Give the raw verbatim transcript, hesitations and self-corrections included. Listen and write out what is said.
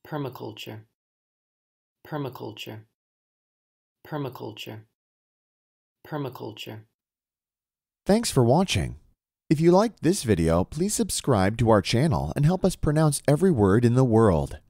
Permaculture. Permaculture. Permaculture. Permaculture. Thanks for watching. If you liked this video, please subscribe to our channel and help us pronounce every word in the world.